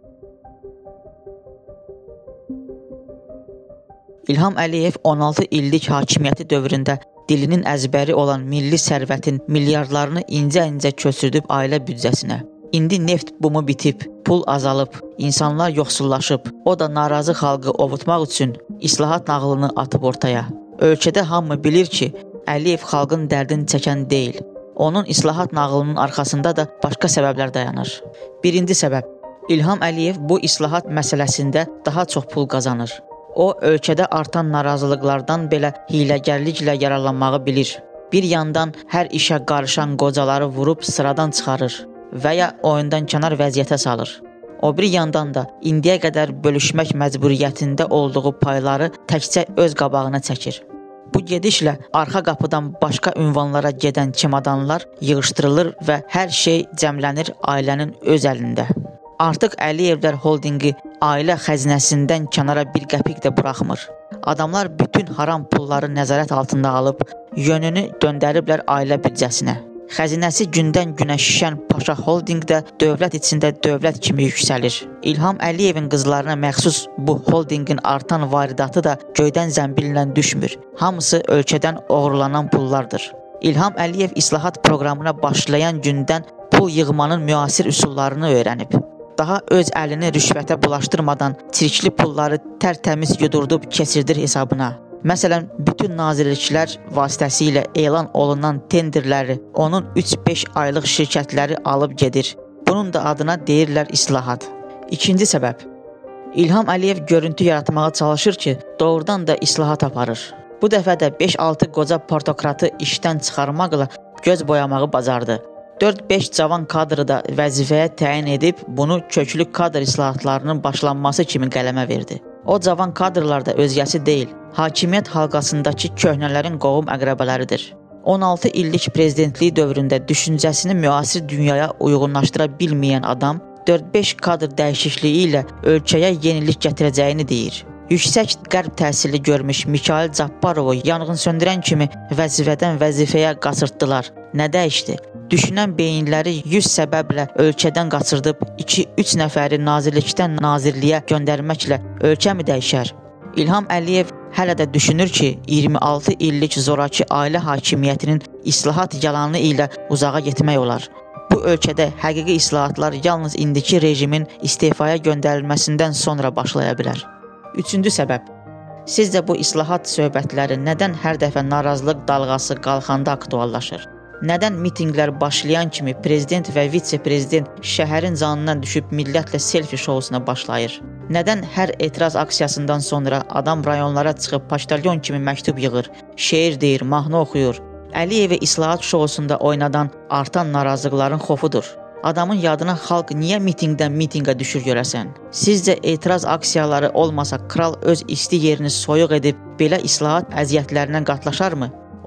İlham Əliyev 16 illik hakimiyyəti dövründə dilinin əzbəri olan milli sərvətin milyardlarını incə-incə köçürdüb ailə büdcəsinə. İndi neft bumu bitib, pul azalıb, insanlar yoxsullaşıb, o da narazı xalqı ovutmaq üçün islahat nağılını atıb ortaya. Ölkədə hamı bilir ki, Əliyev xalqın dərdini çəkən deyil. Onun islahat nağılının arxasında da başqa səbəblər dayanır. Birinci səbəb, İlham Əliyev bu islahat məsələsində daha çox pul qazanır. O, ölkədə artan narazılıqlardan belə hiləgərliklə yararlanmağı bilir. Bir yandan hər işə qarışan qocaları vurub sıradan çıxarır və ya oyundan kənar vəziyyətə salır. O bir yandan da indiyə qədər bölüşmək məcburiyyətində olduğu payları təkcə öz qabağına çəkir. Bu gedişlə arxa qapıdan başqa ünvanlara gedən çimadanlar yığışdırılır və hər şey cəmlənir ailənin öz əlində. Artıq Əliyevlər holdinqi ailə xəzinəsindən kənara bir qəpik də buraxmır. Adamlar bütün haram pulları nəzarət altında alıb, yönünü döndəriblər ailə büdcəsinə. Xəzinəsi gündən-günə şişən Paşa Holdinq də dövlət içində dövlət kimi yüksəlir. İlham Əliyevin qızlarına məxsus bu holdinqin artan varidatı da göydən zəmbillə düşmür. Hamısı ölkədən oğurlanan pullardır. İlham Əliyev islahat proqramına başlayan gündən pul yığmanın müasir üsullarını öyrənib. Daha öz əlini rüşvətə bulaşdırmadan çirkli pulları tərtəmiz yudurdub keçirdir hesabına. Məsələn, bütün nazirliklər vasitəsilə elan olunan tenderləri onun 3-5 aylıq şirkətləri alıb gedir. Bunun da adına deyirlər islahat. İkinci səbəb, İlham Əliyev görüntü yaratmağa çalışır ki, doğrudan da islahat aparır. Bu dəfə də 5-6 qoca portokratı işdən çıxarmaqla göz boyamağı bacardı. 4-5 cavan kadrı da vəzifəyə təyin edib bunu köklü kadr islahatlarının başlanması kimi qələmə verdi. O cavan kadrlar da özgəsi deyil, hakimiyyət halqasındakı köhnələrin qohum əqrəbələridir. 16 illik prezidentliyi dövründə düşüncəsini müasir dünyaya uyğunlaşdıra bilməyən adam 4-5 kadr dəyişikliyi ilə ölkəyə yenilik gətirəcəyini deyir. Yüksək qərb təhsili görmüş Mikayıl Cabbarovu yanğınsöndürən kimi vəzifədən vəzifəyə qaçırtdılar. Nə dəyişdi? Düşünən beyinləri 100 səbəblə ölkədən qaçırdıb 2-3 nəfəri nazirlikdən nazirliyə göndərməklə ölkə mi dəyişər? İlham Əliyev hələ də düşünür ki, 26 illik zoraki ailə hakimiyyətinin islahat yalanı ilə uzağa getmək olar. Bu ölkədə həqiqi islahatlar yalnız indiki rejimin istefaya göndərilməsindən sonra başlaya bilər. Üçüncü səbəb, sizcə bu islahat söhbətləri nədən hər dəfə narazılıq dalğası qalxanda aktuallaşır? Nədən mitinqlər başlayan kimi prezident və vitse-prezident şəhərin canından düşüb millətlə selfie şousuna başlayır? Nədən hər etiraz aksiyasından sonra adam rayonlara çıxıb paştalyon kimi məktub yığır, şeir deyir, mahnı oxuyur? Əliyevi islahat şousunda oynadan artan narazılıqların xofudur. Adamın yadına xalq niyə mitinqdən mitinqə düşür görəsən? Sizcə etiraz aksiyaları olmasa kral öz isti yerini soyuq edib belə islahat əziyyətlərindən qatlaşarmı?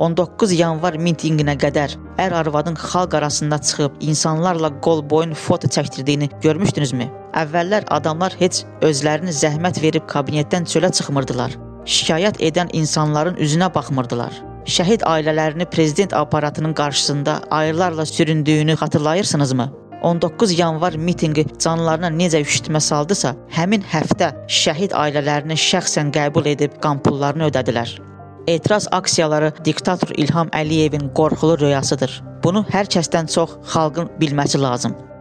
19 yanvar mitinqinə qədər ər-arvadın xalq arasında çıxıb insanlarla qol-boyun foto çəkdirdiyini görmüşdünüzmü? Əvvəllər adamlar heç özlərini zəhmət verib kabinetdən çölə çıxmırdılar. Şikayət edən insanların üzünə baxmırdılar. Şəhid ailələrini prezident aparatının qarşısında aylarla süründüyünü xatırlayırsınızmı? 19 yanvar mitinqi canlarına necə üşütmə saldısa, həmin həftə şəhid ailələrini şəxsən qəbul edib qan pullarını ödədilər. Etiraz aksiyaları diktator İlham Əliyevin qorxulu rüyasıdır. Bunu hər kəsdən çox xalqın bilməsi lazım.